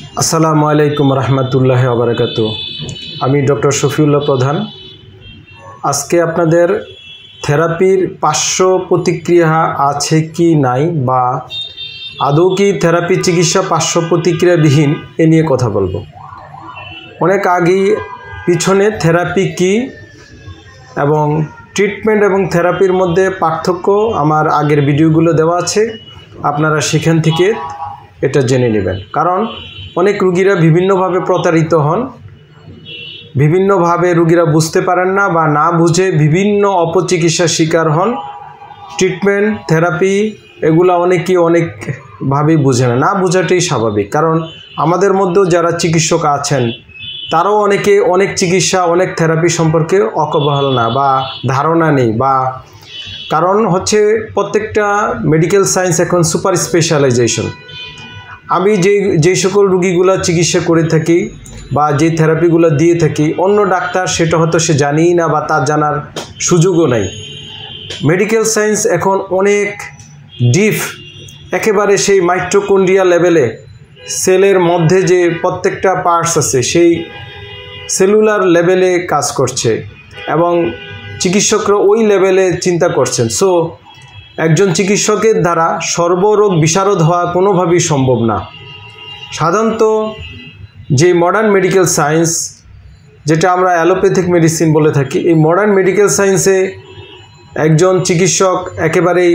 আসসালামু আলাইকুম রহমতুল্লাহি ওয়া বারাকাতুহু। আমি ডক্টর শফিউল্লাহ প্রধান। আজকে আপনাদের থেরাপির পার্শ্ব প্রতিক্রিয়া আছে কি নাই বা আদৌ কি থেরাপি চিকিৎসা পার্শ্ব প্রতিক্রিয়াবিহীন এ নিয়ে কথা বলবো। অনেক আগেই পিছনে থেরাপি কি এবং ট্রিটমেন্ট এবং থেরাপির মধ্যে পার্থক্য আমার আগের ভিডিওগুলো দেওয়া আছে, আপনারা সেখান থেকে এটা জেনে নেবেন। কারণ অনেক রুগীরা বিভিন্নভাবে প্রতারিত হন, বিভিন্নভাবে রুগীরা বুঝতে পারেন না বা না বুঝে বিভিন্ন অপচিকিৎসার শিকার হন। ট্রিটমেন্ট থেরাপি এগুলো অনেকেই অনেকভাবেই বুঝে না, না বোঝাটাই স্বাভাবিক। কারণ আমাদের মধ্যেও যারা চিকিৎসক আছেন তারাও অনেকে অনেক চিকিৎসা অনেক থেরাপি সম্পর্কে অকবহাল না বা ধারণা নেই, বা কারণ হচ্ছে প্রত্যেকটা মেডিকেল সায়েন্স এখন সুপার স্পেশালাইজেশন। আমি যে সকল রুগীগুলো চিকিৎসা করে থাকি বা যে থেরাপিগুলো দিয়ে থাকি, অন্য ডাক্তার সেটা হয়তো সে জানিই না বা তার জানার সুযোগও নাই। মেডিকেল সায়েন্স এখন অনেক ডিপ, একেবারে সেই মাইটোকন্ড্রিয়া লেভেলে সেলের মধ্যে যে প্রত্যেকটা পার্টস আছে সেই সেলুলার লেভেলে কাজ করছে এবং চিকিৎসকরা ওই লেভেলে চিন্তা করছেন। সো একজন চিকিৎসকের দ্বারা সর্বরোগ বিশারদ হওয়া কোনোভাবেই সম্ভব না। সাধারণত যে মডার্ন মেডিকেল সায়েন্স, যেটা আমরা অ্যালোপ্যাথিক মেডিসিন বলে থাকি, এই মডার্ন মেডিকেল সায়েন্সে একজন চিকিৎসক একেবারেই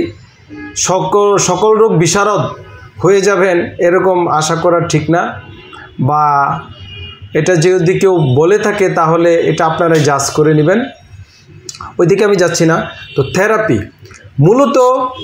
সকল রোগ বিশারদ হয়ে যাবেন এরকম আশা করা ঠিক না, বা এটা যদি কেউ বলে থাকে তাহলে এটা আপনারা জাজ করে নেবেন, ওইদিকে আমি যাচ্ছি না। তো থেরাপি, মূলত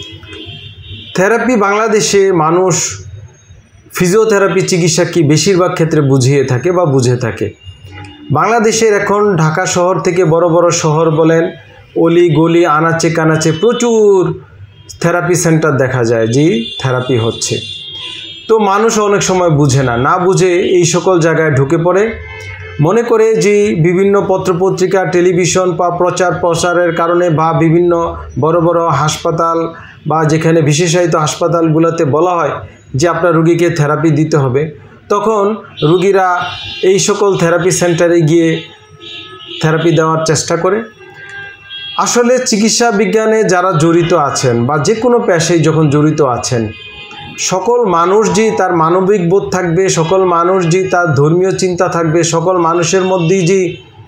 থেরাপি বাংলাদেশে মানুষ ফিজিওথেরাপি চিকিৎসা কি বেশিরভাগ ক্ষেত্রে বুঝিয়ে থাকে বা বুঝে থাকে। বাংলাদেশের এখন ঢাকা শহর থেকে বড় বড় শহর বলেন, অলি গলি আনাচে কানাচে প্রচুর থেরাপি সেন্টার দেখা যায় যে থেরাপি হচ্ছে। তো মানুষ অনেক সময় বুঝে না, না বুঝে এই সকল জায়গায় ঢুকে পড়ে, মনে করে যে বিভিন্ন পত্রপত্রিকা টেলিভিশন বা প্রচার প্রসারের কারণে বা বিভিন্ন বড় বড় হাসপাতাল বা যেখানে বিশেষায়িত হাসপাতালগুলোতে বলা হয় যে আপনার রুগীকে থেরাপি দিতে হবে, তখন রুগীরা এই সকল থেরাপি সেন্টারে গিয়ে থেরাপি দেওয়ার চেষ্টা করে। আসলে চিকিৎসা বিজ্ঞানে যারা জড়িত আছেন বা যে কোনো পেশায় যখন জড়িত আছেন, সকল মানুষ যে তার মানবিক বোধ থাকবে, সকল মানুষ যে তার ধর্মীয় চিন্তা থাকবে, সকল মানুষের মধ্যেই যে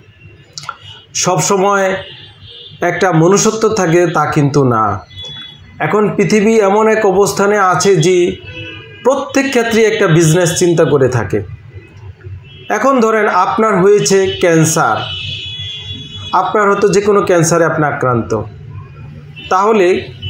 সবসময় একটা মনুষ্যত্ব থাকে তা কিন্তু না। এখন পৃথিবী এমন এক অবস্থানে আছে যে প্রত্যেক ক্ষেত্রে একটা বিজনেস চিন্তা করে থাকে। এখন ধরেন আপনার হয়েছে ক্যান্সার, আপনার হয়তো যে কোনো ক্যান্সারে আপনি আক্রান্ত, তাহলে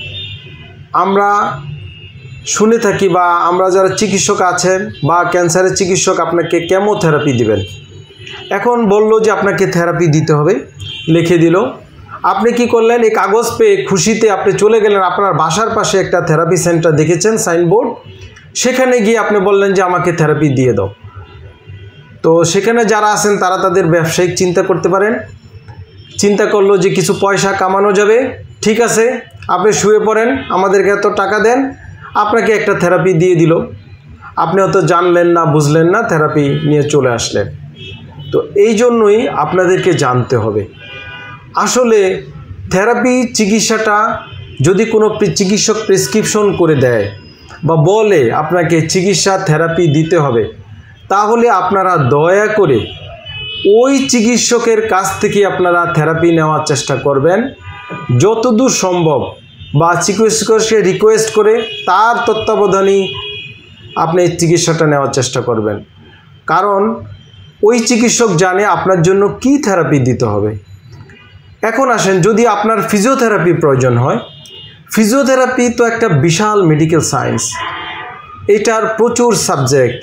আমরা শুনে থাকি বা আমরা যারা চিকিৎসক আছেন বা ক্যান্সারের চিকিৎসক আপনাকে কেমোথেরাপি দিবেন। এখন বললো যে আপনাকে থেরাপি দিতে হবে, লিখে দিল, আপনি কি করলেন, এই কাগজ পেয়ে খুশিতে আপনি চলে গেলেন আপনার বাসার পাশে একটা থেরাপি সেন্টার দেখেছেন সাইনবোর্ড, সেখানে গিয়ে আপনি বললেন যে আমাকে থেরাপি দিয়ে দাও। তো সেখানে যারা আছেন তারা তাদের ব্যবসায়িক চিন্তা করতে পারেন, চিন্তা করলো যে কিছু পয়সা কামানো যাবে, ঠিক আছে আপনি শুয়ে পড়েন, আমাদেরকে এত টাকা দেন, আপনাকে একটা থেরাপি দিয়ে দিল, আপনি হয়তো জানলেন না বুঝলেন না, থেরাপি নিয়ে চলে আসলেন। তো এই জন্যই আপনাদেরকে জানতে হবে আসলে থেরাপি চিকিৎসাটা যদি কোনো চিকিৎসক প্রেসক্রিপশন করে দেয় বা বলে আপনাকে চিকিৎসা থেরাপি দিতে হবে, তাহলে আপনারা দয়া করে ওই চিকিৎসকের কাছ থেকে আপনারা থেরাপি নেওয়ার চেষ্টা করবেন যতদূর সম্ভব, বা চিকিৎসককে রিকোয়েস্ট করে তার তত্ত্বাবধানেই আপনি চিকিৎসাটা নেওয়ার চেষ্টা করবেন। কারণ ওই চিকিৎসক জানে আপনার জন্য কি থেরাপি দিতে হবে। এখন আসেন, যদি আপনার ফিজিওথেরাপি প্রয়োজন হয়, ফিজিওথেরাপি তো একটা বিশাল মেডিকেল সায়েন্স, এটার প্রচুর সাবজেক্ট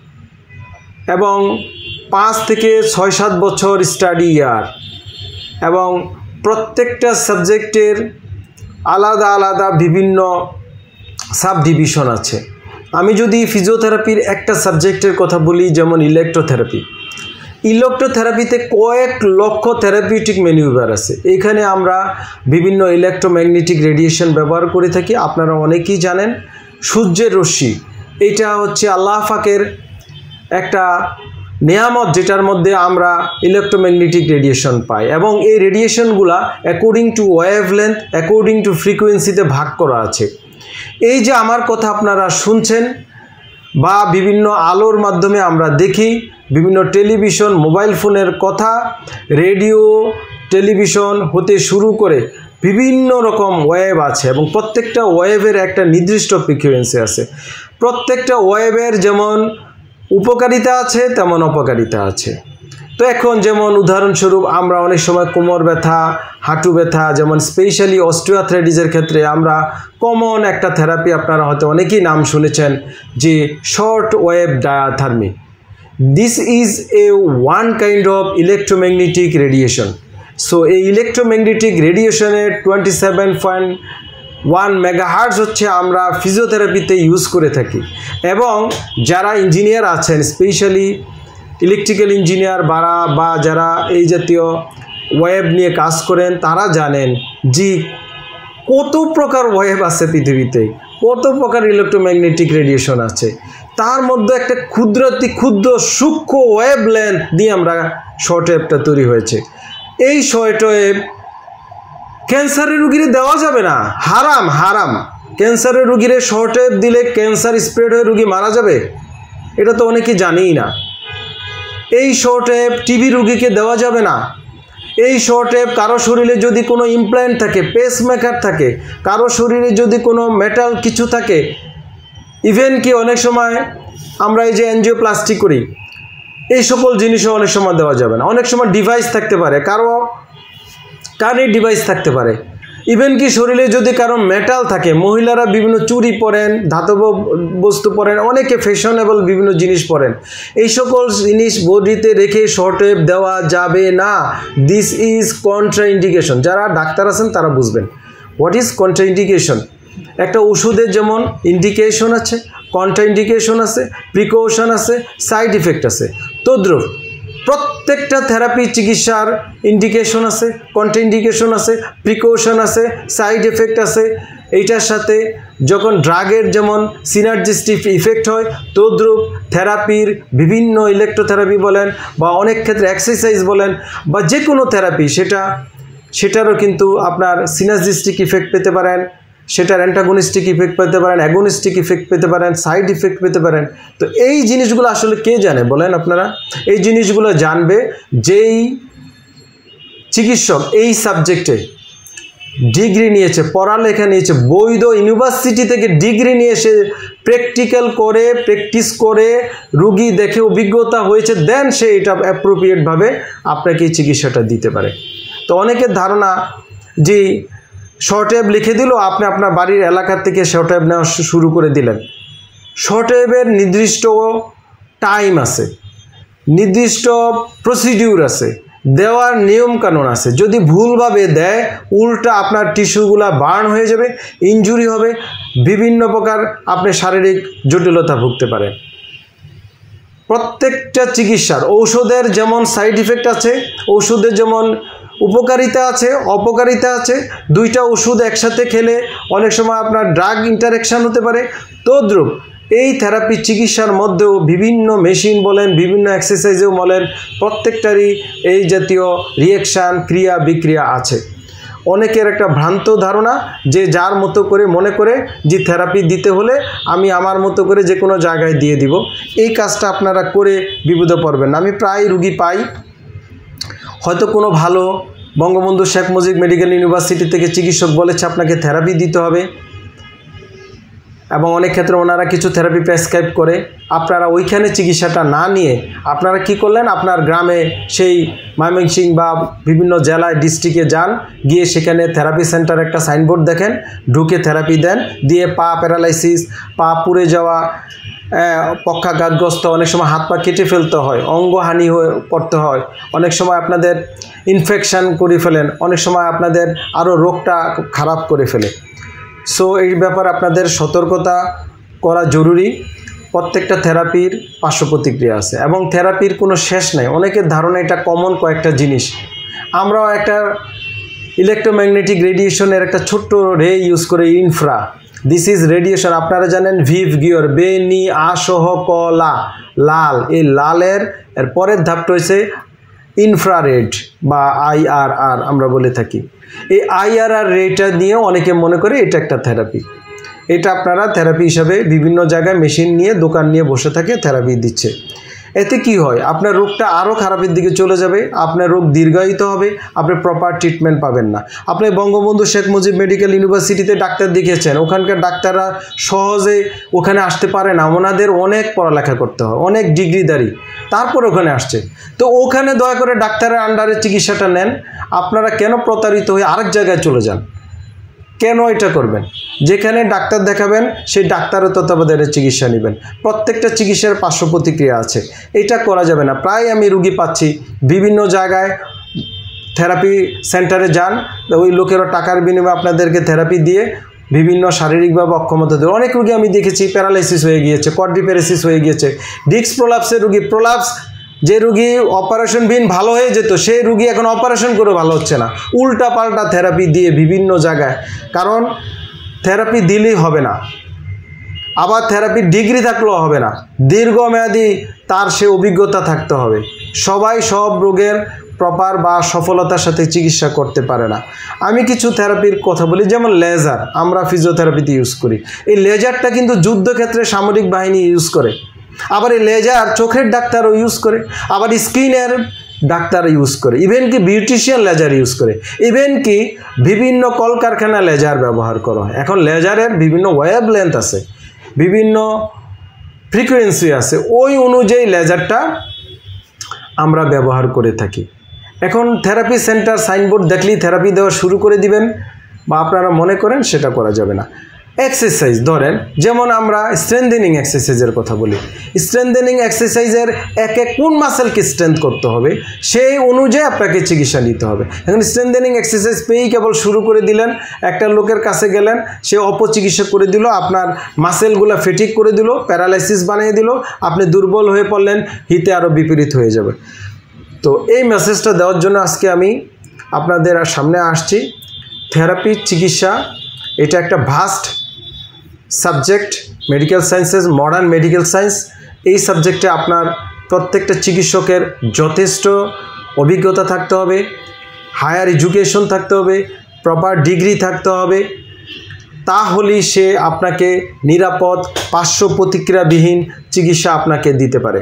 এবং 5 থেকে 6-7 বছর স্টাডি ইয়ার, এবং প্রত্যেকটা সাবজেক্টের আলাদা আলাদা বিভিন্ন সাব ডিভিশন আছে। আমি যদি ফিজিওথেরাপির একটা সাবজেক্টের কথা বলি, যেমন ইলেকট্রোথেরাপি, ইলেকট্রোথেরাপিতে কয়েক লক্ষ থেরাপিউটিক ম্যানিউভার আছে। এখানে আমরা বিভিন্ন ইলেকট্রোম্যাগনেটিক রেডিয়েশন ব্যবহার করে থাকি। আপনারা অনেকেই জানেন সূর্যের রশ্মি, এটা হচ্ছে আল্লাহ পাকের একটা নিয়ামত যেটার মধ্যে আমরা ইলেকট্রোম্যাগনেটিক রেডিয়েশন পাই এবং এই রেডিয়েশনগুলা according to wavelength according to ফ্রিকোয়েন্সিতে ভাগ করা আছে। এই যে আমার কথা আপনারা শুনছেন বা বিভিন্ন আলোর মাধ্যমে আমরা দেখি, বিভিন্ন টেলিভিশন মোবাইল ফোনের কথা, রেডিও টেলিভিশন হতে শুরু করে বিভিন্ন রকম ওয়েভ আছে এবং প্রত্যেকটা ওয়েভের একটা নির্দিষ্ট ফ্রিকোয়েন্সি আছে। প্রত্যেকটা ওয়েভের যেমন উপকারিতা আছে তেমন অপকারিতা আছে। তো এখন যেমন উদাহরণস্বরূপ আমরা অনেক সময় কোমর ব্যথা, হাঁটু ব্যথা, যেমন স্পেশালি অস্টিওআর্থ্রাইটিসের ক্ষেত্রে আমরা কমন একটা থেরাপি আপনারা হয়তো অনেকেই নাম শুনেছেন যে short wave diathermy. This is a one kind of electromagnetic radiation. So এই ইলেকট্রোম্যাগনেটিক রেডিয়েশনের 27.1 মেগাহার্টজ হচ্ছে আমরা ফিজিওথেরাপিতে ইউজ করে থাকি এবং যারা ইঞ্জিনিয়ার আছেন স্পেশালি ইলেকট্রিক্যাল ইঞ্জিনিয়ার বা যারা এই জাতীয় ওয়েভ নিয়ে কাজ করেন তারা জানেন যে কত প্রকার ওয়েভ আছে পৃথিবীতে, কত প্রকার ইলেকট্রোম্যাগনেটিক রেডিয়েশন আছে। তার মধ্যে একটা ক্ষুদ্র সূক্ষ্ম ওয়েভ লেন্থ দিয়ে আমরা শর্ট ওয়েভটা তৈরি হয়েছে। এই শর্ট ওয়েভ ক্যান্সারের রুগীরে দেওয়া যাবে না, হারাম। ক্যান্সারের রুগীরে শর্ট ওয়েভ দিলে ক্যান্সার স্প্রেড হয়ে রুগী মারা যাবে, এটা তো অনেকে জানেই না। এই শর্ট ওয়েভ টিবি রুগীকে দেওয়া যাবে না। এই শর্ট ওয়েভ কারো শরীরে যদি কোনো ইমপ্ল্যান্ট থাকে, পেসমেকার থাকে, কারো শরীরে যদি কোনো মেটাল কিছু থাকে, ইভেন কি অনেক সময় আমরা এই যে এনজিওপ্লাস্টি করি, এই সকল জিনিসও অনেক সময় দেওয়া যাবে না। অনেক সময় ডিভাইস থাকতে পারে, কারো কানের ডিভাইস থাকতে পারে, ইভেন কি শরীরে যদি কারো মেটাল থাকে, মহিলারা বিভিন্ন চুড়ি পরেন, ধাতব বস্তু পরেন, অনেকে ফ্যাশনেবল বিভিন্ন জিনিস পরেন, এই সকল জিনিস বডিতে রেখে শর্ট ওয়েভ দেওয়া যাবে না। This is contraindication. যারা ডাক্তার আছেন তারা বুঝবেন হোয়াট ইজ কন্ট্রাইন্ডিকেশন। একটা ওষুধের যেমন ইন্ডিকেশন আছে, কন্ট্রাইন্ডিকেশন আছে, প্রিকশন আছে, সাইড ইফেক্ট আছে, তদ্রূপ প্রত্যেকটা থেরাপি চিকিৎসার ইন্ডিকেশন আছে, কন্ট্রাইন্ডিকেশন আছে, প্রিকশন আছে, সাইড এফেক্ট আছে। এইটার সাথে যখন ড্রাগের যেমন সিনার্জিস্টিক ইফেক্ট হয়, তদ্রূপ থেরাপির বিভিন্ন ইলেকট্রোথেরাপি বলেন বা অনেক ক্ষেত্রে এক্সারসাইজ বলেন বা যে কোনো থেরাপি সেটারও কিন্তু আপনার সিনার্জিস্টিক ইফেক্ট পেতে পারেন, সেটার অ্যান্টাগনিস্টিক ইফেক্ট পেতে পারেন, অ্যাগনিস্টিক ইফেক্ট পেতে পারেন, সাইড ইফেক্ট পেতে পারেন। তো এই জিনিসগুলো আসলে কে জানে বলেন আপনারা? এই জিনিসগুলো জানবে যেই চিকিৎসক এই সাবজেক্টে ডিগ্রি নিয়েছে, পড়ালেখা নিয়েছে, বৈধ ইউনিভার্সিটি থেকে ডিগ্রি নিয়ে এসে প্র্যাকটিক্যাল করে, প্র্যাকটিস করে, রুগী দেখে অভিজ্ঞতা হয়েছে, দেন সে এটা অ্যাপ্রোপ্রিয়েটভাবে আপনাকে এই চিকিৎসাটা দিতে পারে। তো অনেকের ধারণা যে শর্ট ওয়েভ লিখে দিল, আপনি আপনার বাড়ির এলাকার থেকে শর্ট ওয়েভ নেওয়া শুরু করে দিলেন। শর্ট ওয়েভের নির্দিষ্ট টাইম আছে, নির্দিষ্ট প্রসিডিউর আছে, দেওয়ার নিয়মকানুন আছে। যদি ভুলভাবে দেয়, উল্টা আপনার টিস্যুগুলা বার্ন হয়ে যাবে, ইনজুরি হবে, বিভিন্ন প্রকার আপনি শারীরিক জটিলতা ভুগতে পারেন। প্রত্যেকটা চিকিৎসার ঔষধের যেমন সাইড ইফেক্ট আছে, ওষুধের যেমন উপকারিতা আছে, অপকারিতা আছে। দুইটা ওষুধ একসাথে খেলে অনেক সময় আপনার ড্রাগ ইন্টারেকশান হতে পারে। তদ্রূপ এই থেরাপি চিকিৎসার মধ্যেও বিভিন্ন মেশিন বলেন, বিভিন্ন এক্সারসাইজেও বলেন, প্রত্যেকটারই এই জাতীয় রিয়াকশান, ক্রিয়া বিক্রিয়া আছে। অনেকের একটা ভ্রান্ত ধারণা যে যার মতো করে মনে করে যে থেরাপি দিতে হলে আমি আমার মতো করে যে কোনো জায়গায় দিয়ে দিব। এই কাজটা আপনারা করে বিপদে পড়বেন না। আমি প্রায় রুগী পাই, হয়তো কোনো ভালো বঙ্গবন্ধু শেখ মুজিব মেডিকেল ইউনিভার্সিটি থেকে চিকিৎসক বলেছে আপনাকে থেরাপি দিতে হবে, এবং অনেক ক্ষেত্রে ওনারা কিছু থেরাপি প্রেসক্রাইব করে। আপনারা ওইখানে চিকিৎসাটা না নিয়ে আপনারা কি করলেন, আপনার গ্রামে সেই ময়মনসিংহ বা বিভিন্ন জেলায় ডিস্ট্রিক্টে যান, গিয়ে সেখানে থেরাপি সেন্টার একটা সাইনবোর্ড দেখেন, ঢুকে থেরাপি দেন, দিয়ে পা প্যারালাইসিস, পা পুড়ে যাওয়া, পক্ষাঘাতগ্রস্ত, অনেক সময় হাত পা কেটে ফেলতে হয়, অঙ্গহানি হয়ে পড়তে হয়, অনেক সময় আপনাদের ইনফেকশান করে ফেলেন, অনেক সময় আপনাদের আরও রোগটা খারাপ করে ফেলে। সো এই ব্যাপারে আপনাদের সতর্কতা করা জরুরি। প্রত্যেকটা থেরাপির পার্শ্ব প্রতিক্রিয়া আছে এবং থেরাপির কোনো শেষ নেই। অনেকের ধারণা এটা কমন কয়েকটা জিনিস। আমরাও একটা ইলেকট্রোম্যাগনেটিক রেডিয়েশনের একটা ছোট্ট রে ইউজ করে, ইনফ্রা, দিস ইজ রেডিয়েশন। আপনারা জানেন ভিভ গিয়র বেনি আসহ কলা লাল, এই লালের এর পরের ধাপটা হচ্ছে ইনফ্রারেড বা IRR আমরা বলে থাকি। এই IRR রেটা নিয়ে অনেকে মনে করে এটা একটা থেরাপি। এটা আপনারা থেরাপি হিসাবে বিভিন্ন জায়গায় মেশিন নিয়ে দোকান নিয়ে বসে থাকে থেরাপি দিচ্ছে। এতে কি হয়, আপনার রোগটা আরও খারাপের দিকে চলে যাবে, আপনার রোগ দীর্ঘায়িত হবে, আপনি প্রপার ট্রিটমেন্ট পাবেন না। আপনি বঙ্গবন্ধু শেখ মুজিব মেডিকেল ইউনিভার্সিটিতে ডাক্তার দেখিয়েছেন, ওখানকার ডাক্তাররা সহজে ওখানে আসতে পারে না, ওনাদের অনেক পড়ালেখা করতে হয়, অনেক ডিগ্রিদারি, তারপর ওখানে আসছে। তো ওখানে দয়া করে ডাক্তারের আন্ডারে চিকিৎসাটা নেন। আপনারা কেন প্রতারিত হয়ে আরেক জায়গায় চলে যান? কেন এটা করবেন? যেখানে ডাক্তার দেখাবেন সেই ডাক্তারের তত্ত্বাবধানে চিকিৎসা নেবেন। প্রত্যেকটা চিকিৎসার পার্শ্ব প্রতিক্রিয়া আছে, এটা করা যাবে না। প্রায় আমি রুগী পাচ্ছি বিভিন্ন জায়গায় থেরাপি সেন্টারে যান, ওই লোকেরা টাকার বিনিময়ে আপনাদেরকে থেরাপি দিয়ে বিভিন্ন শারীরিকভাবে অক্ষমতা দেয়। অনেক রুগী আমি দেখেছি প্যারালাইসিস হয়ে গিয়েছে, কোয়াড্রিপ্যারেসিস হয়ে গিয়েছে, ডিস্ক প্রোলাপসের রুগী, প্রোলাপস যে রুগী অপারেশনবিহীন ভালো হয়ে যেত সেই রুগী এখন অপারেশন করে ভালো হচ্ছে না, উল্টা পাল্টা থেরাপি দিয়ে বিভিন্ন জায়গায়। কারণ থেরাপি দিলেই হবে না, আবার থেরাপির ডিগ্রি থাকলেও হবে না, দীর্ঘমেয়াদী তার সে অভিজ্ঞতা থাকতে হবে। সবাই সব রোগের প্রপার বা সফলতার সাথে চিকিৎসা করতে পারে না। আমি কিছু থেরাপির কথা বলি, যেমন লেজার আমরা ফিজিওথেরাপিতে ইউজ করি। এই লেজারটা কিন্তু যুদ্ধক্ষেত্রে সামরিক বাহিনী ইউজ করে, আবার এই লেজার চোখের ডাক্তারও ইউজ করে, আবার স্কিনের ডাক্তার ইউজ করে, ইভেন কি বিউটিশিয়ান লেজার ইউজ করে, ইভেন কি বিভিন্ন কলকারখানা লেজার ব্যবহার করা হয়। এখন লেজারের বিভিন্ন ওয়েভ লেন্থ আছে, বিভিন্ন ফ্রিকোয়েন্সি আছে, ওই অনুযায়ী লেজারটা আমরা ব্যবহার করে থাকি। এখন থেরাপি সেন্টার সাইনবোর্ড দেখলেই থেরাপি দেওয়া শুরু করে দিবেন বা আপনারা মনে করেন সেটা করা যাবে না। এক্সারসাইজ ধরেন, যেমন আমরা স্ট্রেংথেনিং এক্সারসাইজের কথা বলি, স্ট্রেংথেনিং এক্সারসাইজের এক এক কোন মাসেলকে স্ট্রেংথ করতে হবে সেই অনুযায়ী আপনাকে চিকিৎসা নিতে হবে। এখন স্ট্রেংথেনিং এক্সারসাইজ পেয়েই কেবল শুরু করে দিলেন, একটা লোকের কাছে গেলেন, সে অপচিকিৎসা করে দিল, আপনার মাসেলগুলো ফেটিক করে দিল, প্যারালাইসিস বানিয়ে দিল, আপনি দুর্বল হয়ে পড়লেন, হিতে আরও বিপরীত হয়ে যাবে। তো এই মেসেজটা দেওয়ার জন্য আজকে আমি আপনাদের সামনে আসছি। থেরাপি চিকিৎসা এটা একটা vast subject, medical sciences, modern medical science. এই সাবজেক্টে আপনার প্রত্যেকটা চিকিৎসকের যথেষ্ট অভিজ্ঞতা থাকতে হবে, হায়ার এডুকেশন থাকতে হবে, প্রপার ডিগ্রি থাকতে হবে, তাহলেই সে আপনাকে নিরাপদ পার্শ্ব প্রতিক্রিয়াবিহীন চিকিৎসা আপনাকে দিতে পারে।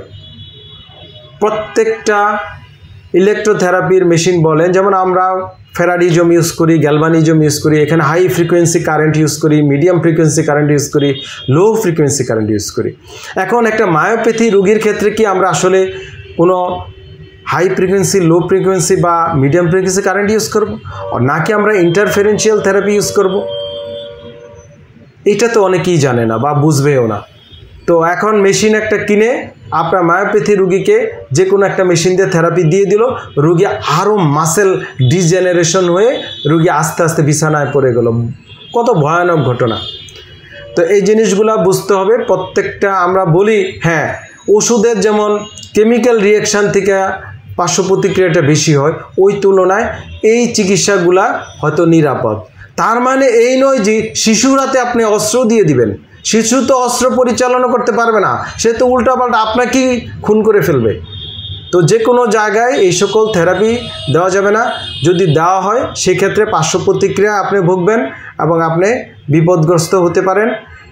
প্রত্যেকটা ইলেকট্রোথেরাপির মেশিন বলেন, যেমন আমরা ফেরাডিজম ইউজ করি, গ্যালভানিজম ইউজ করি, এখানে হাই ফ্রিকোয়েন্সি কারেন্ট ইউজ করি, মিডিয়াম ফ্রিকোয়েন্সি কারেন্ট ইউজ করি, লো ফ্রিকোয়েন্সি কারেন্ট ইউজ করি। এখন একটা মায়োপ্যাথি রোগীর ক্ষেত্রে কি আমরা আসলে কোনো হাই ফ্রিকোয়েন্সি, লো ফ্রিকোয়েন্সি বা মিডিয়াম ফ্রিকোয়েন্সি কারেন্ট ইউজ করব, নাকি আমরা ইন্টারফারেন্সিয়াল থেরাপি ইউজ করব? এটা তো অনেকেই জানে না বা বুঝবেও না। তো এখন মেশিন একটা কিনে আপনার মায়োপ্যাথি রুগীকে যে কোনো একটা মেশিন দিয়ে থেরাপি দিয়ে দিল, রুগী আরও মাসেল ডিজেনারেশন হয়ে রুগী আস্তে আস্তে বিছানায় পড়ে গেল। কত ভয়ানক ঘটনা। তো এই জিনিসগুলো বুঝতে হবে। প্রত্যেকটা আমরা বলি হ্যাঁ ওষুধের যেমন কেমিক্যাল রিয়াকশান থেকে পার্শ্ব প্রতিক্রিয়াটা বেশি হয়, ওই তুলনায় এই চিকিৎসাগুলা হয়তো নিরাপদ। তার মানে এই নয় যে শিশুর হাতে আপনি অস্ত্র দিয়ে দিবেন, শিশু তো অস্ত্র পরিচালনা করতে পারবে না, সে তো উল্টাপাল্টা আপনাকেই খুন করে ফেলবে। তো যে কোনো জায়গায় এই সকল থেরাপি দেওয়া যাবে না। যদি দেওয়া হয় সেক্ষেত্রে পার্শ্ব প্রতিক্রিয়া আপনি ভুগবেন এবং আপনি বিপদগ্রস্ত হতে পারেন।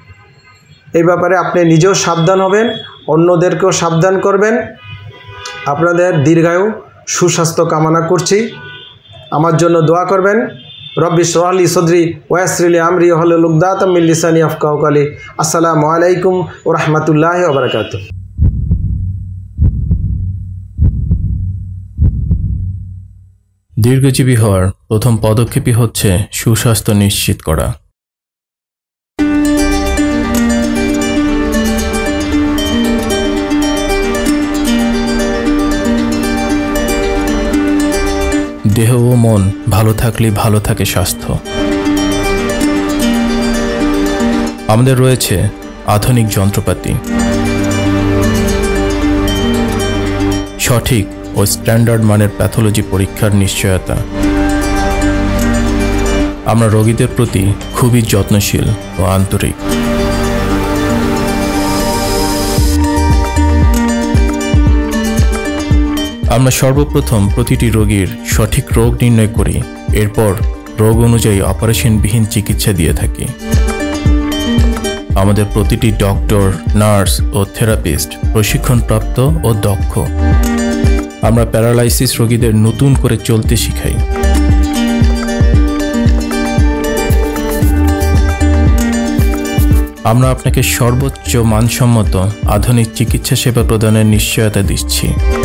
এই ব্যাপারে আপনি নিজেও সাবধান হবেন, অন্যদেরকেও সাবধান করবেন। আপনাদের দীর্ঘায়ু সুস্বাস্থ্য কামনা করছি। আমার জন্য দোয়া করবেন। রব্বি ইশরাহ লি সদরি ওয়া ইয়াসসির লি আমরি ওয়াহলুল উকদাতাম মিন লিসানি ইয়াফকাহু কওলি। আসসালামু আলাইকুম ওয়া রাহমাতুল্লাহি ওয়া বারাকাতুহু। দীর্ঘজীবী হওয়ার প্রথম পদক্ষেপই হচ্ছে সুস্বাস্থ্য নিশ্চিত করা। দেহ ও মন ভালো থাকলেই ভালো থাকে স্বাস্থ্য। আমাদের রয়েছে আধুনিক যন্ত্রপাতি, সঠিক ও স্ট্যান্ডার্ড মানের প্যাথোলজি পরীক্ষার নিশ্চয়তা, আমরা রোগীদের প্রতি খুবই যত্নশীল ও আন্তরিক। আমরা সর্বপ্রথম প্রতিটি রোগীর সঠিক রোগ নির্ণয় করি, এরপর রোগ অনুযায়ী অপারেশনবিহীন চিকিৎসা দিয়ে থাকি। আমাদের প্রতিটি ডক্টর, নার্স ও থেরাপিস্ট প্রশিক্ষণপ্রাপ্ত ও দক্ষ। আমরা প্যারালাইসিস রোগীদের নতুন করে চলতে শিখাই। আমরা আপনাকে সর্বোচ্চ মানসম্মত আধুনিক চিকিৎসা সেবা প্রদানের নিশ্চয়তা দিচ্ছি।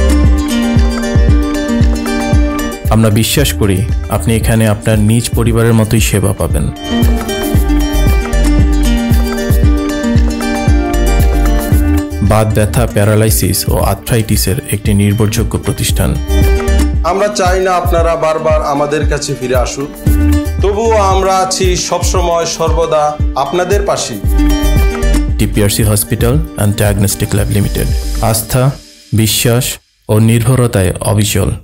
আমরা বিশ্বাস করি আপনি এখানে আপনার নিজ পরিবারের মতোই সেবা পাবেন। বাত ব্যথা, প্যারালাইসিস ও আর্থ্রাইটিসের একটি নির্ভরযোগ্য প্রতিষ্ঠান। আমরা চাই না আপনারা বারবার আমাদের কাছে ফিরে আসুন, তবুও আমরা আছি সবসময় সর্বদা আপনাদের পাশে। TPRC hospital and diagnostic lab limited, আস্থা, বিশ্বাস ও নির্ভরতায় অবিচল।